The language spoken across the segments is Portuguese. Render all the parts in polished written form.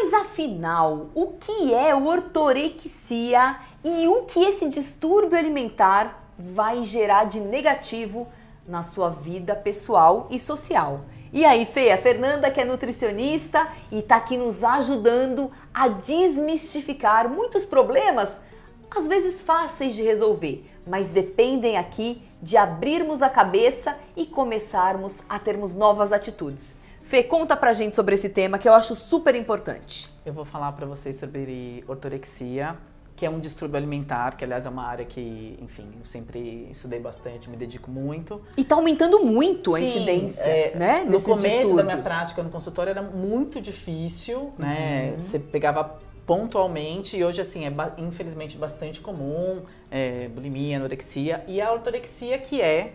Mas afinal, o que é ortorexia e o que esse distúrbio alimentar vai gerar de negativo na sua vida pessoal e social? E aí, Fê, a Fernanda, que é nutricionista e está aqui nos ajudando a desmistificar muitos problemas, às vezes fáceis de resolver, mas dependem aqui de abrirmos a cabeça e começarmos a termos novas atitudes. Fê, conta pra gente sobre esse tema que eu acho super importante. Eu vou falar pra vocês sobre ortorexia, que é um distúrbio alimentar, que aliás é uma área que, enfim, eu sempre estudei bastante, me dedico muito. E tá aumentando muito a Sim, incidência, né? No começo da minha prática no consultório era muito difícil, né? Você pegava pontualmente e hoje, assim, é infelizmente bastante comum, bulimia, anorexia. E a ortorexia que é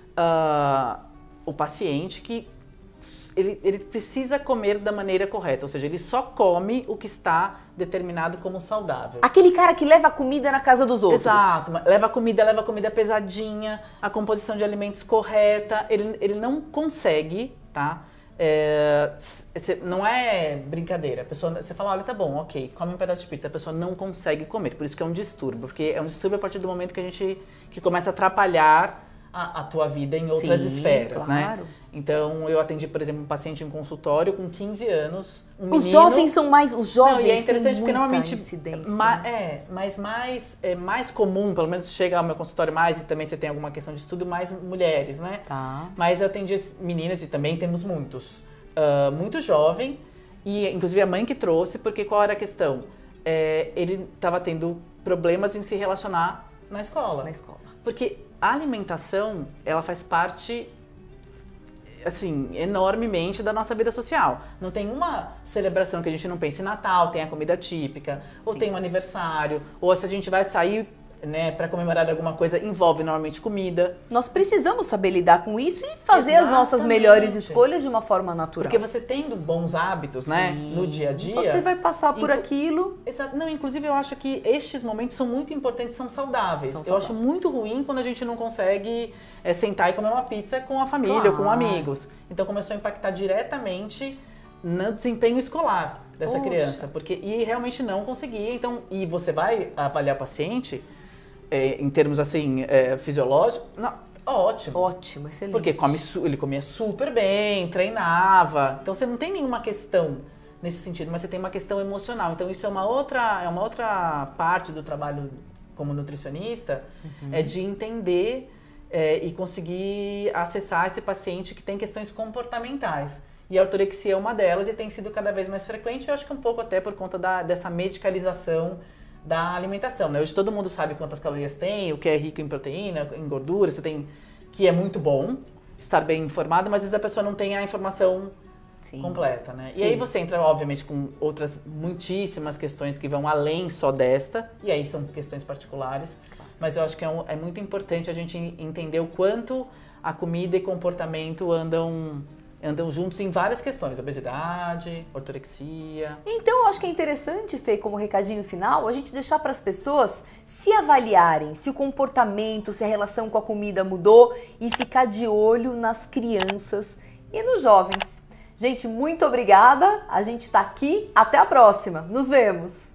o paciente que ele precisa comer da maneira correta, ou seja, ele só come o que está determinado como saudável. Aquele cara que leva a comida na casa dos outros. Exato, leva a comida pesadinha, a composição de alimentos correta, ele não consegue, tá? Não é brincadeira, a pessoa, você fala, olha, tá bom, ok, come um pedaço de pizza, a pessoa não consegue comer, por isso que é um distúrbio, porque é um distúrbio a partir do momento que começa a atrapalhar a tua vida em outras esferas, claro, né? Então, eu atendi, por exemplo, um paciente em consultório com 15 anos, um menino... Os jovens são mais... Os jovens não, e é interessante porque normalmente incidência. Mas mais comum, pelo menos chega ao meu consultório mais, e também você tem alguma questão de estudo, mais mulheres, né? Tá. Mas eu atendi meninas e também temos muitos. Muito jovem, e inclusive a mãe que trouxe, porque qual era a questão? Ele estava tendo problemas em se relacionar na escola. Na escola. Porque a alimentação, ela faz parte, assim, enormemente da nossa vida social. Não tem uma celebração que a gente não pense em Natal, tem a comida típica, ou tem um aniversário, ou se a gente vai sair, né, para comemorar alguma coisa, envolve normalmente comida. Nós precisamos saber lidar com isso e fazer as nossas melhores escolhas de uma forma natural. Porque você tendo bons hábitos, né, no dia a dia... Você vai passar por aquilo... Exato. Não, inclusive eu acho que estes momentos são muito importantes, são saudáveis. Eu acho muito ruim quando a gente não consegue sentar e comer uma pizza com a família ou com amigos. Então começou a impactar diretamente no desempenho escolar dessa criança. E realmente não conseguia. Então, e você vai avaliar o paciente... em termos assim, fisiológicos, ótimo. Ótimo, excelente. Porque ele comia super bem, treinava. Então você não tem nenhuma questão nesse sentido, mas você tem uma questão emocional. Então isso é uma outra parte do trabalho como nutricionista, é de entender e conseguir acessar esse paciente que tem questões comportamentais. E a ortorexia é uma delas e tem sido cada vez mais frequente, eu acho que um pouco até por conta dessa medicalização da alimentação, né? Hoje todo mundo sabe quantas calorias tem, o que é rico em proteína, em gordura, você tem que é muito bom estar bem informado, mas às vezes a pessoa não tem a informação completa, né? E aí você entra, obviamente, com outras muitíssimas questões que vão além só desta, e aí são questões particulares, mas eu acho que é muito importante a gente entender o quanto a comida e comportamento andam juntos em várias questões, obesidade, ortorexia. Então eu acho que é interessante, Fê, como recadinho final, a gente deixar para as pessoas se avaliarem se o comportamento, se a relação com a comida mudou e ficar de olho nas crianças e nos jovens. Gente, muito obrigada, a gente está aqui, até a próxima, nos vemos!